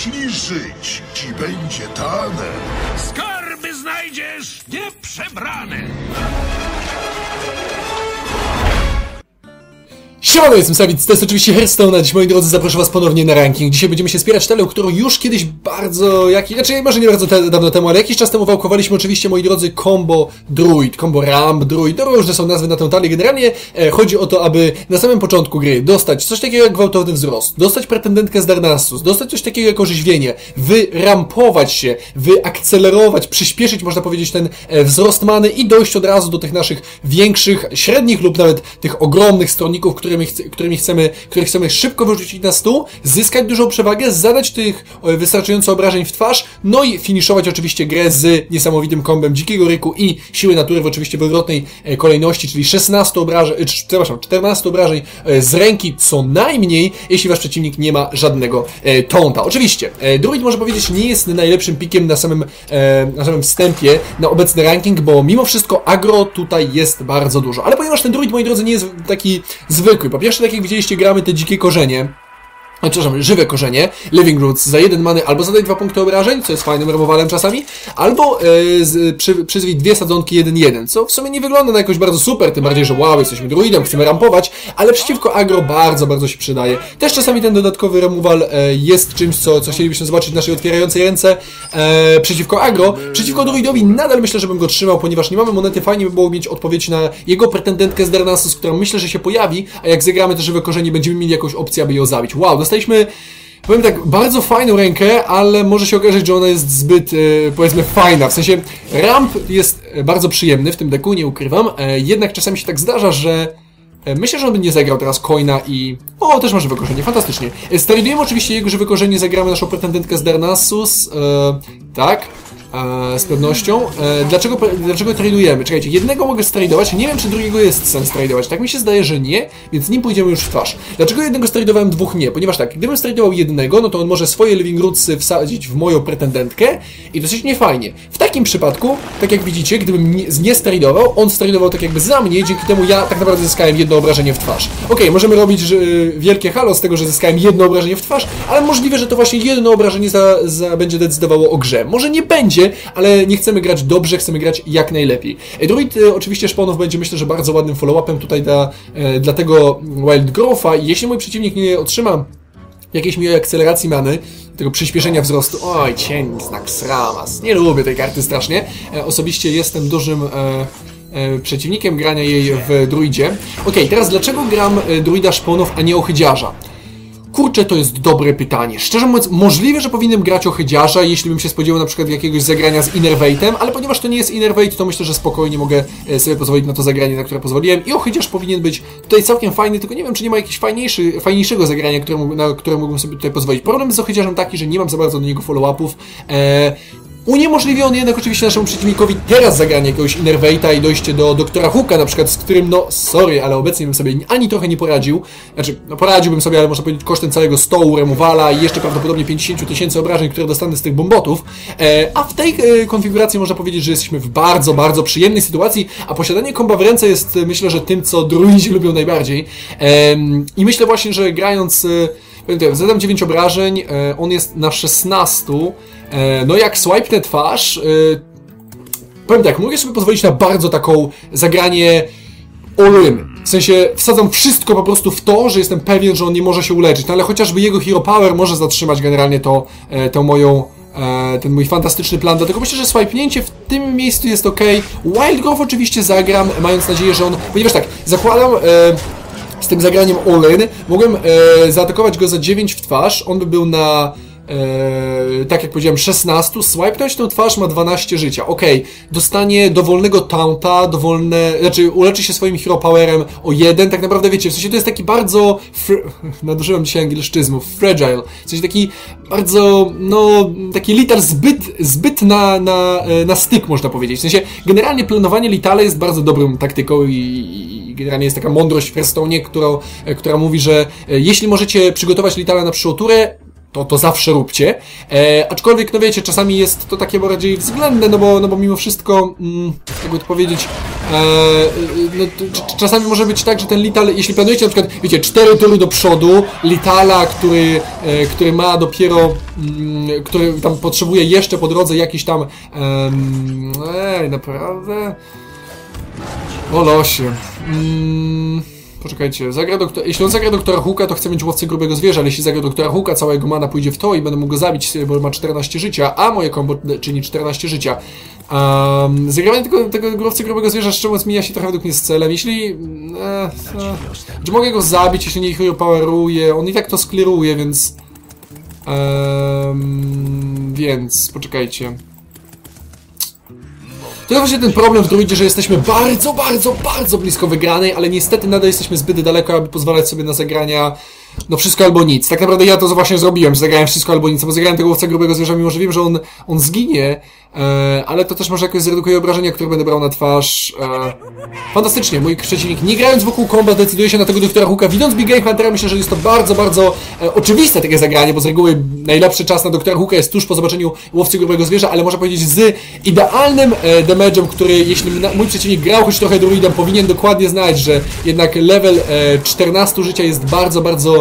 Jeśli żyć ci będzie dane, Skarby znajdziesz nieprzebrane. Siemano, jestem Sawicz, to jest oczywiście Hearthstone, a dziś, moi drodzy, zaproszę was ponownie na ranking. Dzisiaj będziemy się wspierać talę, którą już kiedyś może nie bardzo dawno temu, ale jakiś czas temu wałkowaliśmy oczywiście, moi drodzy, combo druid, combo ramp druid, no różne są nazwy na tę talię. Generalnie chodzi o to, aby na samym początku gry dostać coś takiego jak gwałtowny wzrost, dostać pretendentkę z Darnassus, dostać coś takiego jak orzeźwienie, wyrampować się, wyakcelerować, przyspieszyć, można powiedzieć, ten wzrost many i dojść od razu do tych naszych większych, średnich lub nawet tych ogromnych stronników, których chcemy szybko wyrzucić na stół, zyskać dużą przewagę, zadać tych wystarczająco obrażeń w twarz, no i finiszować oczywiście grę z niesamowitym kombem Dzikiego Ryku i Siły Natury w oczywiście w odwrotnej kolejności, czyli 14 obrażeń, 14 obrażeń z ręki co najmniej, jeśli wasz przeciwnik nie ma żadnego taunta. Oczywiście, druid, może powiedzieć, nie jest najlepszym pikiem na samym wstępie na obecny ranking, bo mimo wszystko agro tutaj jest bardzo dużo. Ale ponieważ ten druid, moi drodzy, nie jest taki zwykły. Po pierwsze, tak jak widzieliście, gramy te dzikie korzenie. Przepraszam, żywe korzenie, Living Roots za 1 many, albo zadaj 2 punkty obrażeń, co jest fajnym removalem czasami, albo przyzwij 2 sadzonki 1-1, co w sumie nie wygląda na jakoś bardzo super, tym bardziej, że wow, jesteśmy druidem, chcemy rampować, ale przeciwko agro bardzo, bardzo się przydaje. Też czasami ten dodatkowy removal jest czymś, co chcielibyśmy zobaczyć w naszej otwierającej ręce przeciwko agro. Przeciwko druidowi nadal myślę, że bym go trzymał, ponieważ nie mamy monety, fajnie by było mieć odpowiedź na jego pretendentkę z Darnassus, która myślę, że się pojawi, a jak zagramy te żywe korzenie, będziemy mieli jakąś opcję, aby ją zabić. Wow, dostaliśmy, powiem tak, bardzo fajną rękę, ale może się okazać, że ona jest zbyt, powiedzmy, fajna. W sensie, ramp jest bardzo przyjemny w tym deku, nie ukrywam, jednak czasami się tak zdarza, że myślę, że on by nie zagrał teraz coina i... O, też ma żywe korzenie, fantastycznie. Steridujemy oczywiście jego żywe korzenie, zagramy naszą pretendentkę z Darnassus, tak. Z pewnością. Dlaczego tradujemy? Czekajcie, jednego mogę stradować, nie wiem, czy drugiego jest sens tradować. Tak mi się zdaje, że nie, więc nim pójdziemy już w twarz. Dlaczego jednego stradowałem, dwóch nie? Ponieważ tak, gdybym stradował jednego, no to on może swoje Living Rootsy wsadzić w moją pretendentkę i dosyć niefajnie. W takim przypadku, tak jak widzicie, gdybym nie stradował, on stradował tak jakby za mnie, dzięki temu ja tak naprawdę zyskałem jedno obrażenie w twarz. Okej, możemy robić wielkie halo z tego, że zyskałem jedno obrażenie w twarz, ale możliwe, że to właśnie jedno obrażenie będzie decydowało o grze. Może nie będzie, ale nie chcemy grać dobrze, chcemy grać jak najlepiej. Druid oczywiście szponów będzie, myślę, że bardzo ładnym follow-upem tutaj dla tego Wild Growth'a i jeśli mój przeciwnik nie otrzyma jakiejś miłej akceleracji many, tego przyspieszenia wzrostu, oj, cień, znak sramas, nie lubię tej karty strasznie, osobiście jestem dużym przeciwnikiem grania jej w druidzie. Okej, teraz dlaczego gram druida szponów, a nie ochydziarza? Kurczę, to jest dobre pytanie. Szczerze mówiąc, możliwe, że powinienem grać ochydziarza, jeśli bym się spodziewał na przykład jakiegoś zagrania z Innervate'em, ale ponieważ to nie jest Innervate, to myślę, że spokojnie mogę sobie pozwolić na to zagranie, na które pozwoliłem i ochydziarz powinien być tutaj całkiem fajny, tylko nie wiem, czy nie ma jakiegoś fajniejszego zagrania, na które mógłbym sobie tutaj pozwolić. Problem z ochydziarzem taki, że nie mam za bardzo do niego follow-upów. Uniemożliwi on jednak oczywiście naszemu przeciwnikowi teraz zagranie jakiegoś Innervate'a i dojście do doktora Hooka na przykład, z którym, no sorry, ale obecnie bym sobie ani trochę nie poradził. Znaczy, no poradziłbym sobie, ale można powiedzieć kosztem całego stołu, removala i jeszcze prawdopodobnie 50 000 obrażeń, które dostanę z tych bombotów. A w tej konfiguracji można powiedzieć, że jesteśmy w bardzo, bardzo przyjemnej sytuacji, a posiadanie komba w ręce jest, myślę, że tym, co druidzi lubią najbardziej. I myślę właśnie, że grając... Zadam 9 obrażeń, on jest na 16. No jak swipenę twarz, powiem tak, mogę sobie pozwolić na bardzo taką zagranie all-in. W sensie wsadzam wszystko po prostu w to, że jestem pewien, że on nie może się uleczyć. No ale chociażby jego Hero Power może zatrzymać generalnie ten mój fantastyczny plan. Dlatego myślę, że swipnięcie w tym miejscu jest ok. Wild Growth oczywiście zagram, mając nadzieję, że on... Ponieważ tak, zakładam... z tym zagraniem all-in, mogłem zaatakować go za 9 w twarz, on by był na, tak jak powiedziałem, 16, swipenąć tę twarz, ma 12 życia, okej, dostanie dowolnego taunta, znaczy uleczy się swoim hero powerem o 1, tak naprawdę wiecie, w sensie to jest taki bardzo, nadużyłem dzisiaj angielszczyzmów, fragile, w sensie taki bardzo, no, taki litar zbyt na styk, można powiedzieć, w sensie generalnie planowanie litale jest bardzo dobrą taktyką i generalnie jest taka mądrość w Hearthstone'ie, która mówi, że jeśli możecie przygotować litala na przyszłą turę, to zawsze róbcie. Aczkolwiek, no wiecie, czasami jest to takie bardziej względne, no bo mimo wszystko, jakby to powiedzieć, no, czasami może być tak, że ten Lital, jeśli planujecie na przykład, wiecie, 4 tury do przodu, Litala, który ma dopiero, który tam potrzebuje jeszcze po drodze jakiś tam, naprawdę? O losie. Poczekajcie, jeśli on zagra doktora Hooka, to chce mieć łowcy grubego zwierza, ale jeśli zagra doktora Hooka, cała jego mana pójdzie w to i będę mógł go zabić, bo ma 14 życia, a moje combo czyni 14 życia. Zagrawanie tego łowcy grubego zwierza, szczerze mówiąc, mija się trochę według mnie z celem. Jeśli... że mogę go zabić, jeśli nie ich poweruje, on i tak to skliruje, więc... więc, poczekajcie. To jest właśnie ten problem w druidzie, że jesteśmy bardzo blisko wygranej, ale niestety nadal jesteśmy zbyt daleko, aby pozwalać sobie na zagrania, no wszystko albo nic. Tak naprawdę ja to właśnie zrobiłem, że zagrałem wszystko albo nic, bo zagrałem tego łowca grubego zwierza, mimo że wiem, że on zginie, ale to też może jakoś zredukuje obrażenia, które będę brał na twarz. Fantastycznie, mój przeciwnik, nie grając wokół komba, decyduje się na tego doktora Hooka. Widząc Big Game Huntera, myślę, że jest to bardzo oczywiste takie zagranie, bo z reguły najlepszy czas na doktora Hooka jest tuż po zobaczeniu łowcy grubego zwierza, ale można powiedzieć z idealnym damage'em, który jeśli mój przeciwnik grał choć trochę druidem, powinien dokładnie znać, że jednak level 14 życia jest bardzo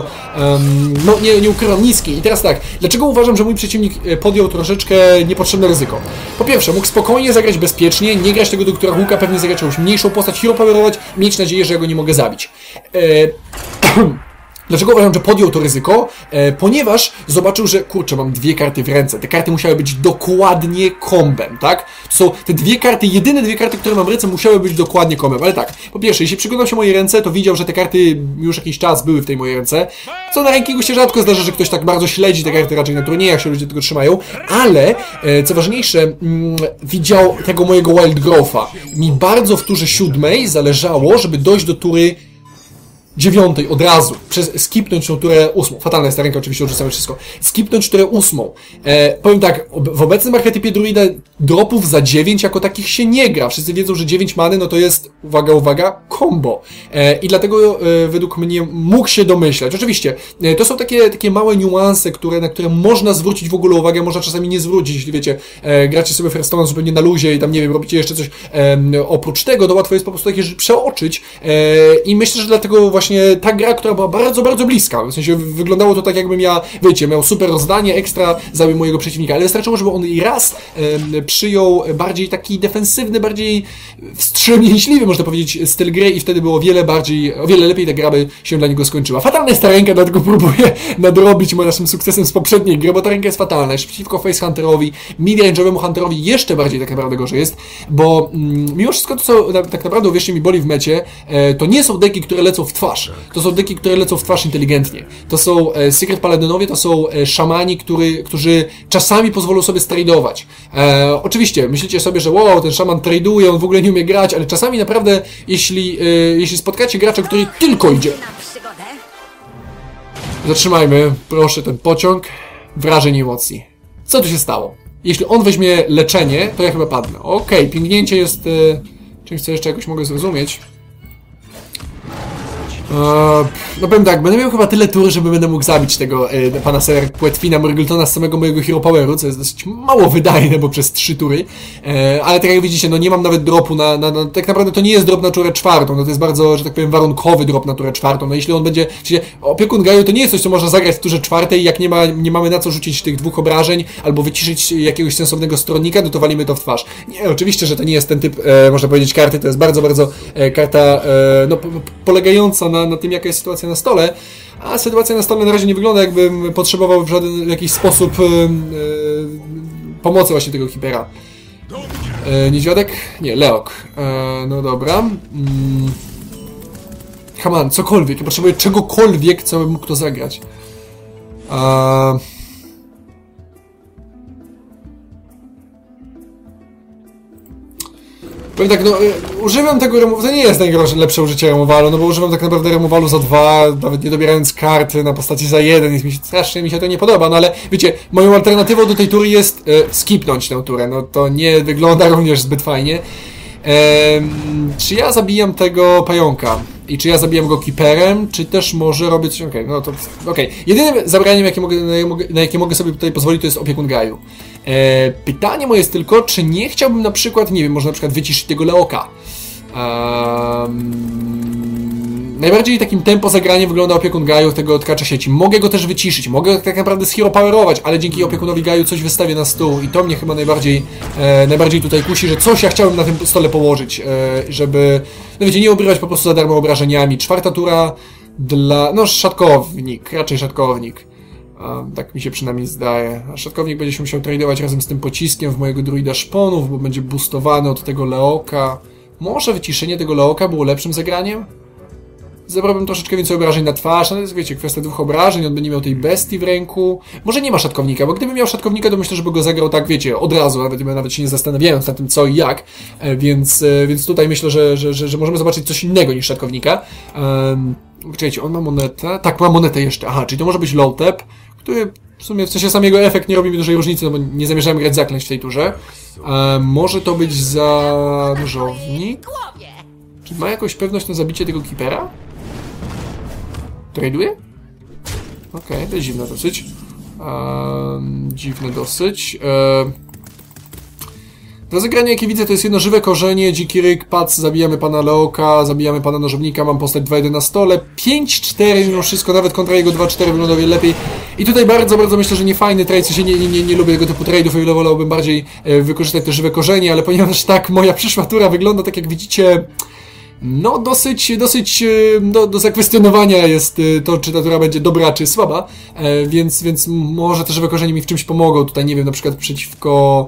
no nie ukrywam, niski. I teraz tak, dlaczego uważam, że mój przeciwnik podjął troszeczkę niepotrzebne ryzyko? Po pierwsze, mógł spokojnie zagrać bezpiecznie, nie grać tego doktora Hooka, pewnie zagrać jakąś mniejszą postać, hero powerować, mieć nadzieję, że ja go nie mogę zabić. Dlaczego uważam, że podjął to ryzyko? Ponieważ zobaczył, że kurczę, mam 2 karty w ręce. Te karty musiały być dokładnie kombem, tak? To są te 2 karty, jedyne 2 karty, które mam w ręce, musiały być dokładnie kombem. Ale tak, po pierwsze, jeśli przyglądał się mojej ręce, to widział, że te karty już jakiś czas były w tej mojej ręce. Co na rankingu się rzadko zdarza, że ktoś tak bardzo śledzi te karty, raczej na turniejach się ludzie tego trzymają. Ale, co ważniejsze, widział tego mojego Wild Growtha. Mi bardzo w turze 7 zależało, żeby dojść do tury 9 od razu, skipnąć tą turę 8. Fatalna jest ta ręka, oczywiście odrzucamy wszystko. Skipnąć turę 8. Powiem tak, w obecnym archetypie druida dropów za 9 jako takich się nie gra. Wszyscy wiedzą, że 9 many no to jest, uwaga, combo. I dlatego według mnie mógł się domyślać. Oczywiście, to są takie małe niuanse, na które można zwrócić w ogóle uwagę, można czasami nie zwrócić, jeśli wiecie, gracie sobie Hearthstone zupełnie na luzie i tam, nie wiem, robicie jeszcze coś oprócz tego, to łatwo jest po prostu takie rzeczy przeoczyć. I myślę, że dlatego właśnie ta gra, która była bardzo bliska. W sensie wyglądało to tak, jakbym miał super rozdanie, ekstra zabił mojego przeciwnika, ale wystarczyło, żeby on i raz przyjął bardziej taki defensywny, bardziej wstrzemięźliwy, można powiedzieć, styl gry i wtedy było o wiele lepiej ta gra by się dla niego skończyła. Fatalna jest ta ręka, dlatego próbuję nadrobić naszym sukcesem z poprzedniej gry, bo ta ręka jest fatalna. Jeszcze przeciwko Face Hunterowi, midrange'owemu Hunterowi jeszcze bardziej tak naprawdę gorzej jest, bo mimo wszystko to, co tak naprawdę, uwierzcie mi, boli w mecie, to nie są deki, które lecą w twarz. To są deki, które lecą w twarz inteligentnie. To są Secret Paladynowie, to są szamani, którzy czasami pozwolą sobie stradować. Oczywiście, myślicie sobie, że wow, ten szaman traduje, on w ogóle nie umie grać, ale czasami naprawdę, jeśli spotkacie gracza, który tylko idzie... Zatrzymajmy, proszę, ten pociąg wrażeń i emocji. Co tu się stało? Jeśli on weźmie leczenie, to ja chyba padnę. Okej, pingnięcie jest czymś, co jeszcze jakoś mogę zrozumieć. No powiem tak, będę miał chyba tyle tury, żeby będę mógł zabić tego pana Sir Płetwina Morgultona z samego mojego Hero Poweru, co jest dosyć mało wydajne, bo przez 3 tury. Ale tak jak widzicie, no nie mam nawet dropu tak naprawdę to nie jest drop na turę 4, no to jest bardzo, że tak powiem, warunkowy drop na turę 4. No jeśli on będzie, opiekun Gaju to nie jest coś, co można zagrać w turze 4, jak nie mamy na co rzucić tych 2 obrażeń, albo wyciszyć jakiegoś sensownego stronnika, no to walimy to w twarz. Nie, oczywiście, że to nie jest ten typ, można powiedzieć, karty, to jest bardzo karta, no polegająca na tym, jaka jest sytuacja na stole, a sytuacja na stole na razie nie wygląda, jakbym potrzebował w jakiś sposób pomocy właśnie tego Hipera. Niedźwiadek? Nie, Leok. No dobra. Haman, cokolwiek. Ja potrzebuję czegokolwiek, co bym mógł to zagrać. Powiem tak, no, używam tego remowalu, to nie jest najlepsze użycie remowalu, no bo używam tak naprawdę remowalu za 2, nawet nie dobierając karty na postaci za 1, strasznie mi się to nie podoba, no ale wiecie, moją alternatywą do tej tury jest skipnąć tę turę, no to nie wygląda również zbyt fajnie. Czy ja zabijam tego pająka? I czy ja zabijam go keeperem, czy też może robię coś... Okej, no to... Okej. Jedynym zabraniem, na jakie mogę sobie tutaj pozwolić, to jest opiekun Gaju. Pytanie moje jest tylko, czy nie chciałbym na przykład, nie wiem, może na przykład wyciszyć tego Leoka. Najbardziej takim tempo zagranie wygląda opiekun Gaju tego odkracza sieci. Mogę go też wyciszyć, mogę tak naprawdę zhero powerować, ale dzięki opiekunowi Gaju coś wystawię na stół i to mnie chyba najbardziej tutaj kusi, że coś ja chciałbym na tym stole położyć, żeby, no wiecie, nie obrywać po prostu za darmo obrażeniami. 4. tura dla, no szatkownik, raczej szatkownik. Tak mi się przynajmniej zdaje. A szatkownik będzie się musiał tradeować razem z tym pociskiem w mojego druida szponów, bo będzie boostowany od tego Leoka. Może wyciszenie tego Leoka było lepszym zagraniem? Zebrałbym troszeczkę więcej obrażeń na twarz, no to jest, wiecie, kwestia 2 obrażeń, on by nie miał tej bestii w ręku. Może nie ma szatkownika, bo gdyby miał szatkownika, to myślę, żeby go zagrał tak, wiecie, od razu, nawet się nie zastanawiając nad tym co i jak, więc tutaj myślę, że możemy zobaczyć coś innego niż szatkownika. Czekajcie, on ma monetę? Tak, ma monetę jeszcze, aha, czyli to może być low tap, który w sumie w sensie sam jego efekt nie robi mi dużej różnicy, no bo nie zamierzałem grać zaklęć w tej turze. Może to być zanurownik? Czy ma jakąś pewność na zabicie tego keepera? Traduje? Okej, to jest dziwne dosyć. Dziwne dosyć. Do zagrania, jakie widzę, to jest jedno żywe korzenie, dziki ryk, pac, zabijamy pana Leoka, zabijamy pana nożownika, mam postać 2-1 na stole, 5-4 mimo wszystko, nawet kontra jego 2-4 wygląda o wiele lepiej. I tutaj bardzo myślę, że nie fajny trade, w sensie nie lubię tego typu trade'ów, o ile wolałbym bardziej wykorzystać te żywe korzenie, ale ponieważ tak moja przyszła tura wygląda, tak jak widzicie, no dosyć do zakwestionowania jest to, czy ta tura będzie dobra, czy słaba, więc może te żywe korzenie mi w czymś pomogą. Tutaj nie wiem, na przykład przeciwko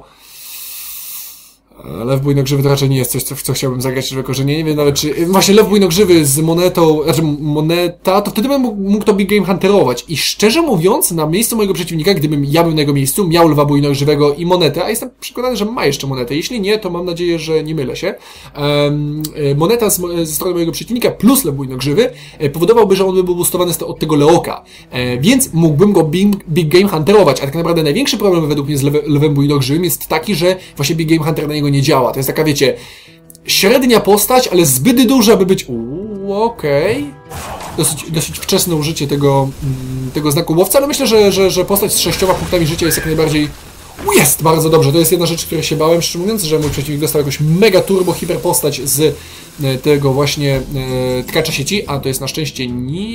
Lew bujnokrzywy to raczej nie jest coś, w co chciałbym zagrać żywe korzenie. Nie wiem nawet czy... Właśnie Lew bujnokrzywy z monetą, znaczy moneta, to wtedy bym mógł to Big Game hunterować. I szczerze mówiąc, na miejscu mojego przeciwnika, gdybym ja był na jego miejscu, miał Lwa bujnokrzywego i monetę, a jestem przekonany, że ma jeszcze monetę. Jeśli nie, to mam nadzieję, że nie mylę się. Moneta ze strony mojego przeciwnika plus Lew bujnokrzywy powodowałby, że on by był boostowany od tego Leoka. Więc mógłbym go Big Game hunterować. A tak naprawdę największy problem według mnie z Lwem bujnokrzywym jest taki, że właśnie Big Game Hunter na niego nie działa. To jest taka, wiecie, średnia postać, ale zbyt duża, aby być... okej. Dosyć wczesne użycie tego znaku łowca, ale myślę, że postać z 6 punktami życia jest jak najbardziej... Jest bardzo dobrze. To jest jedna rzecz, której się bałem, szczerze mówiąc, że mój przeciwnik dostał jakąś mega turbo hiper postać z tego właśnie tkacza sieci, a to jest na szczęście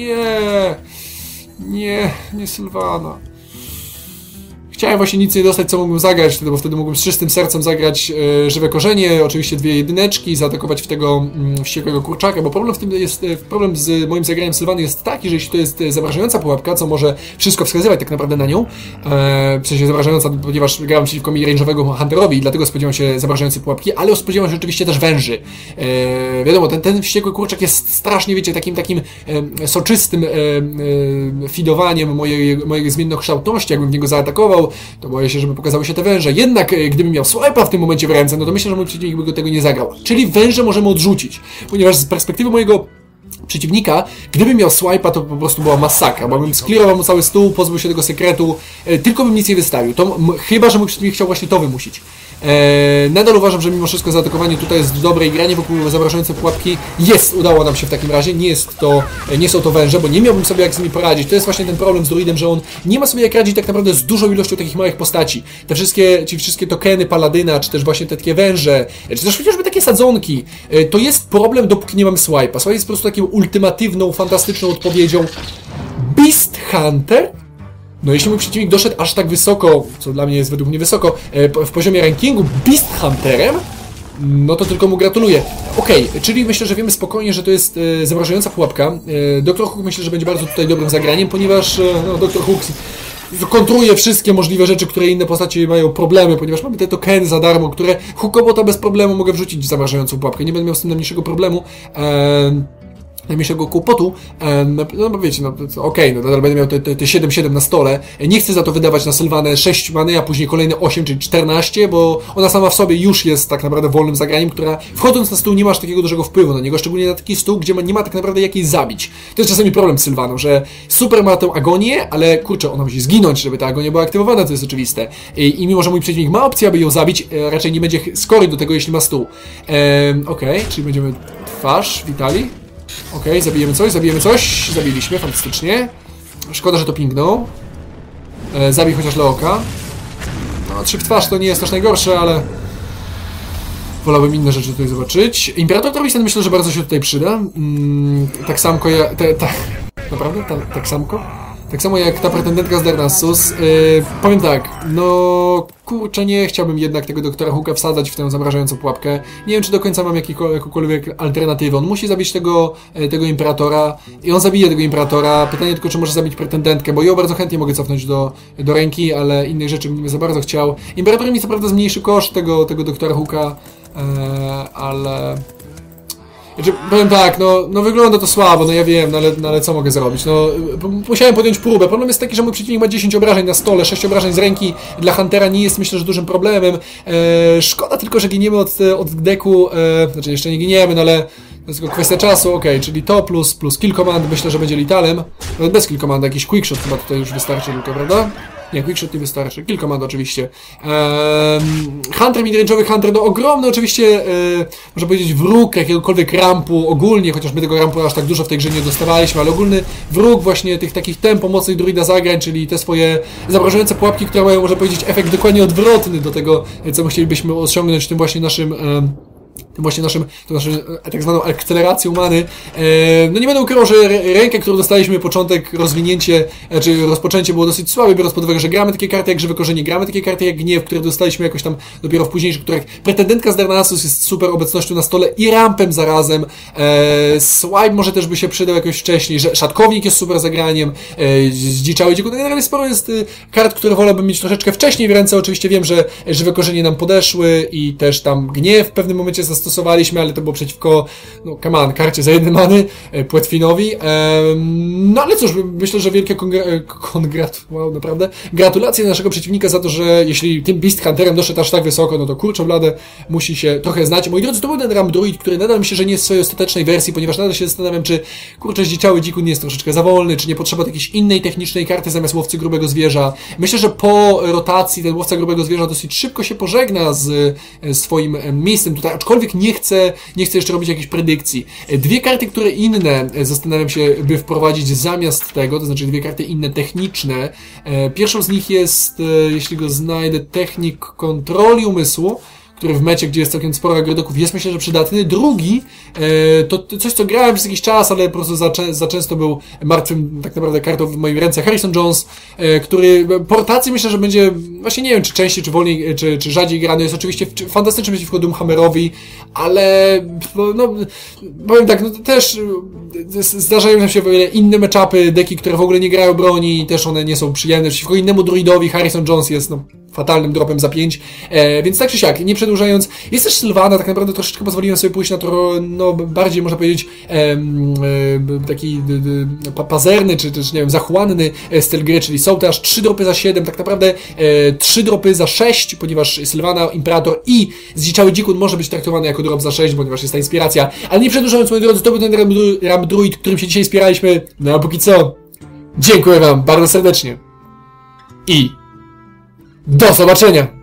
nie Sylwana. Chciałem właśnie nic nie dostać, co mógłbym zagrać, bo wtedy mógłbym z czystym sercem zagrać żywe korzenie, oczywiście 2 jedyneczki, zaatakować w tego wściekłego kurczaka, bo problem z moim zagraniem Sylwany jest taki, że jeśli to jest zamrażająca pułapka, co może wszystko wskazywać tak naprawdę na nią, w sensie zamrażająca, ponieważ grałem przeciwko range'owego hunterowi i dlatego spodziewam się zamrażającej pułapki, ale spodziewam się oczywiście też węży. Wiadomo, ten wściekły kurczak jest strasznie, wiecie, takim soczystym feedowaniem mojej zmiennokształtności, jakbym w niego zaatakował, to boję się, żeby pokazały się te węże. Jednak gdybym miał swipe'a w tym momencie w ręce, no to myślę, że mój przeciwnik by tego nie zagrał. Czyli węże możemy odrzucić, ponieważ z perspektywy mojego przeciwnika, gdybym miał swipe'a, to po prostu była masakra, bo bym sklirował mu cały stół, pozbył się tego sekretu, tylko bym nic nie wystawił. To, chyba że mój przeciwnik chciał właśnie to wymusić. Nadal uważam, że mimo wszystko zaatakowanie tutaj jest dobre i granie wokół zamrażające pułapki udało nam się w takim razie. Nie są to węże, bo nie miałbym sobie jak z nimi poradzić. To jest właśnie ten problem z druidem, że on nie ma sobie jak radzić tak naprawdę z dużą ilością takich małych postaci. Ci wszystkie tokeny paladyna, czy też właśnie te takie węże, czy też chociażby takie sadzonki. To jest problem, dopóki nie mamy swipe'a. Swipe jest po prostu taką ultimatywną, fantastyczną odpowiedzią. Beast Hunter? No jeśli mój przeciwnik doszedł aż tak wysoko, co dla mnie jest według mnie wysoko, w poziomie rankingu Beast Hunterem, no to tylko mu gratuluję. Okej, czyli myślę, że wiemy spokojnie, że to jest zamrażająca pułapka. Dr. Hook myślę, że będzie bardzo tutaj dobrym zagraniem, ponieważ Dr. Hook kontruje wszystkie możliwe rzeczy, które inne postacie mają problemy, ponieważ mamy te tokeny za darmo, które Hookobota bez problemu mogę wrzucić w zamrażającą pułapkę. Nie będę miał z tym najmniejszego problemu. najmniejszego kłopotu, no bo wiecie, no okej, no nadal będę miał te 7-7 na stole, nie chcę za to wydawać na Sylwanę 6 many, a później kolejne 8 czy 14, bo ona sama w sobie już jest tak naprawdę wolnym zagraniem, która wchodząc na stół nie masz takiego dużego wpływu na niego, szczególnie na taki stół, gdzie nie ma tak naprawdę jak jej zabić. To jest czasami problem z Sylwaną, że super ma tę agonię, ale kurczę, ona musi zginąć, żeby ta agonia była aktywowana, to jest oczywiste. I mimo, że mój przeciwnik ma opcję, aby ją zabić, raczej nie będzie skory do tego, jeśli ma stół. Okej, czyli będziemy twarz, witali. Okej, zabijemy coś. Zabiliśmy, fantastycznie. Szkoda, że to pingnął. Zabij chociaż Leoka. No, 3 w twarz to nie jest też najgorsze, ale wolałbym inne rzeczy tutaj zobaczyć. Imperator Torwisten myślę, że bardzo się tutaj przyda. Tak samo naprawdę? Tak samo? Tak samo jak ta pretendentka z Darnassus. Powiem tak, no kurczę, nie chciałbym jednak tego doktora Hooka wsadzać w tę zamrażającą pułapkę. Nie wiem, czy do końca mam jakąkolwiek alternatywę. On musi zabić tego Imperatora i on zabije tego Imperatora. Pytanie tylko, czy może zabić pretendentkę, bo ją bardzo chętnie mogę cofnąć do ręki, ale innych rzeczy bym nie za bardzo chciał. Imperator mi co prawda zmniejszy koszt tego doktora Hooka, ale... Znaczy, powiem tak, no wygląda to słabo, no ja wiem, no ale co mogę zrobić? No, musiałem podjąć próbę. Problem jest taki, że mój przeciwnik ma 10 obrażeń na stole, 6 obrażeń z ręki. Dla Huntera nie jest, myślę, że dużym problemem. Szkoda tylko, że giniemy od deku, znaczy jeszcze nie giniemy, no ale to jest tylko kwestia czasu, okej, czyli to plus kill command, myślę, że będzie litalem. Nawet bez kill command, jakiś quickshot chyba tutaj już wystarczy tylko, prawda? Nie, quickshot nie wystarczy. Kill command oczywiście. Hunter, midrange'owy Hunter, no ogromny oczywiście, można powiedzieć, wróg jakiegokolwiek rampu ogólnie, chociaż my tego rampu aż tak dużo w tej grze nie dostawaliśmy, ale ogólny wróg właśnie tych takich tempo mocnych druida zagrań, czyli te swoje zamrażające pułapki, które mają, można powiedzieć, efekt dokładnie odwrotny do tego, co my chcielibyśmy osiągnąć tym właśnie naszym tak zwaną akceleracją many. No nie będę ukrywał, że rękę, którą dostaliśmy, początek, rozwinięcie, czy rozpoczęcie było dosyć słabe, biorąc pod uwagę, że gramy takie karty jak Żywe Korzenie, gramy takie karty jak Gniew, które dostaliśmy jakoś tam dopiero w późniejszych, których pretendentka z Darnassus jest super obecnością na stole i rampem zarazem. Swipe może też by się przydał jakoś wcześniej, że Szatkownik jest super zagraniem, Zdziczały Dziku. Generalnie sporo jest kart, które wolałbym mieć troszeczkę wcześniej w ręce. Oczywiście wiem, że Żywe Korzenie nam podeszły i też tam Gniew w pewnym momencie zastosowaliśmy, ale to było przeciwko, no come on, karcie za 1 many, Płetwinowi. No ale cóż, myślę, że wielkie wow, naprawdę, gratulacje naszego przeciwnika za to, że jeśli tym Beast Hunterem doszedł aż tak wysoko, no to kurczę blade, musi się trochę znać. Moi drodzy, to był ten Ram Druid, który nadal myślę, że nie jest w swojej ostatecznej wersji, ponieważ nadal się zastanawiam, czy kurczę Zdziczały Dzikun nie jest troszeczkę za wolny, czy nie potrzeba jakiejś innej technicznej karty zamiast Łowcy Grubego Zwierza. Myślę, że po rotacji ten Łowca Grubego Zwierza dosyć szybko się pożegna z swoim miejscem tutaj, aczkolwiek nie chcę jeszcze robić jakichś predykcji. 2 karty, które inne zastanawiam się, by wprowadzić zamiast tego, to znaczy 2 karty inne techniczne. Pierwszą z nich jest, jeśli go znajdę, Technik Kontroli Umysłu, który w mecie, gdzie jest całkiem sporo agrodoków, jest myślę, że przydatny. Drugi, to coś, co grałem przez jakiś czas, ale po prostu za często był martwym tak naprawdę kartą w moim ręce, Harrison Jones, który po rotacji myślę, że będzie, właśnie nie wiem, czy częściej, czy wolniej, czy rzadziej grany. Jest oczywiście fantastyczny przeciwko Doomhammerowi, ale no, powiem tak, no też zdarzają nam się o wiele inne matchupy, deki, które w ogóle nie grają broni, też one nie są przyjemne. Przeciwko innemu druidowi Harrison Jones jest, no, fatalnym dropem za 5, więc tak czy siak, nie przedłużając, jest też Sylwana, tak naprawdę troszeczkę pozwoliłem sobie pójść na to, no, bardziej można powiedzieć taki pazerny, czy też, nie wiem, zachłanny styl gry, czyli są też 3 dropy za 7, tak naprawdę 3 dropy za 6, ponieważ Sylwana, Imperator i Zdziczały Dzikun może być traktowany jako drop za 6, ponieważ jest ta inspiracja, ale nie przedłużając, moi drodzy, to był ten Ram Druid, którym się dzisiaj wspieraliśmy, no a póki co, dziękuję wam bardzo serdecznie i do zobaczenia!